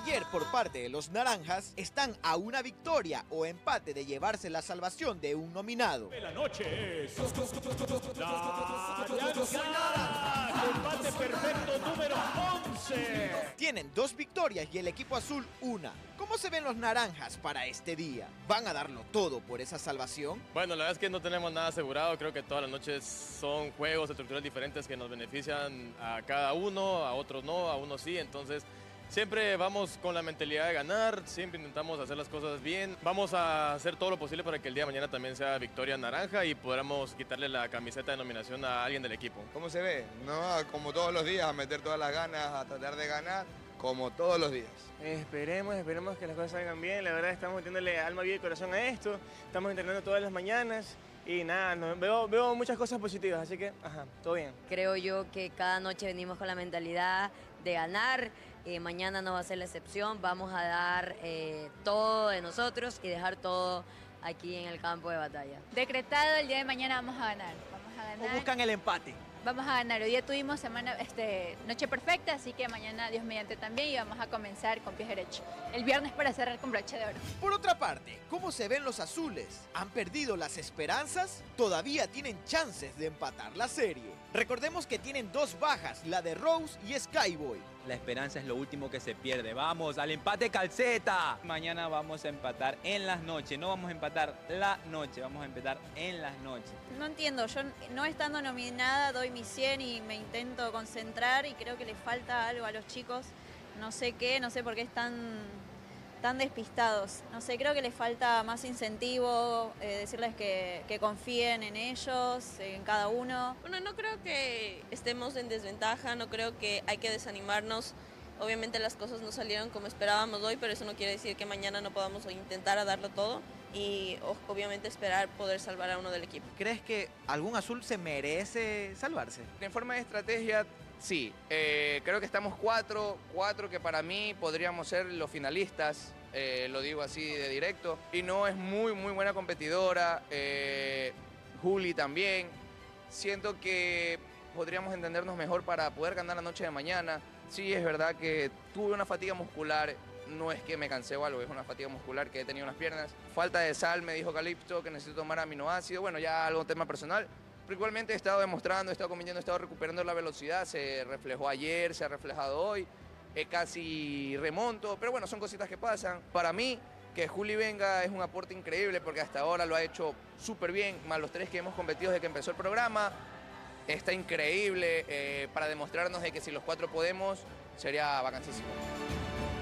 ayer por parte de los naranjas están a una victoria o empate de llevarse la salvación de un nominado. La noche es la naranja, empate perfecto número 11. Tienen 2 victorias y el equipo azul una. ¿Cómo se ven los naranjas para este día? ¿Van a darlo todo por esa salvación? Bueno, la verdad es que no tenemos nada asegurado. Creo que todas las noches son juegos estructurales diferentes que nos benefician a cada uno, a otros no, a unos sí. Entonces, siempre vamos con la mentalidad de ganar, siempre intentamos hacer las cosas bien. Vamos a hacer todo lo posible para que el día de mañana también sea victoria naranja y podamos quitarle la camiseta de nominación a alguien del equipo. ¿Cómo se ve? No, como todos los días, a meter todas las ganas, a tratar de ganar, como todos los días. Esperemos que las cosas salgan bien. La verdad estamos metiéndole alma, vida y corazón a esto. Estamos entrenando todas las mañanas y nada, veo muchas cosas positivas, así que, todo bien. Creo yo que cada noche venimos con la mentalidad de ganar. Mañana no va a ser la excepción. Vamos a dar todo de nosotros y dejar todo aquí en el campo de batalla. Decretado, el día de mañana vamos a ganar. ¿O buscan el empate? Vamos a ganar. Hoy día tuvimos noche perfecta, así que mañana, Dios mediante, también, y vamos a comenzar con pies derechos. El viernes para cerrar con broche de oro. Por otra parte, ¿cómo se ven los azules? ¿Han perdido las esperanzas? Todavía tienen chances de empatar la serie. Recordemos que tienen 2 bajas, la de Rose y Skyboy. La esperanza es lo último que se pierde. ¡Vamos al empate calceta! Mañana vamos a empatar en las noches. No vamos a empatar la noche, vamos a empatar en las noches. No entiendo, yo no estando nominada doy mi 100 y me intento concentrar y creo que le falta algo a los chicos. No sé qué, no sé por qué están tan despistados. No sé, creo que les falta más incentivo, decirles que confíen en ellos, en cada uno. Bueno, no creo que estemos en desventaja, no creo que hay que desanimarnos. Obviamente las cosas no salieron como esperábamos hoy, pero eso no quiere decir que mañana no podamos intentar a darlo todo y obviamente esperar poder salvar a uno del equipo. ¿Crees que algún azul se merece salvarse? En forma de estrategia, sí. Creo que estamos cuatro que para mí podríamos ser los finalistas, lo digo así de directo. Y no es muy buena competidora, Juli también. Siento que podríamos entendernos mejor para poder ganar la noche de mañana. Sí, es verdad que tuve una fatiga muscular, no es que me cansé o algo, es una fatiga muscular que he tenido en las piernas. Falta de sal, me dijo Calipso, que necesito tomar aminoácidos, bueno, ya algo tema personal. Pero igualmente he estado demostrando, he estado compitiendo, he estado recuperando la velocidad, se reflejó ayer, se ha reflejado hoy, casi remonto, pero bueno, son cositas que pasan. Para mí, que Juli venga es un aporte increíble porque hasta ahora lo ha hecho súper bien, más los 3 que hemos competido desde que empezó el programa. Está increíble para demostrarnos de que si los 4 podemos, sería vacancísimo.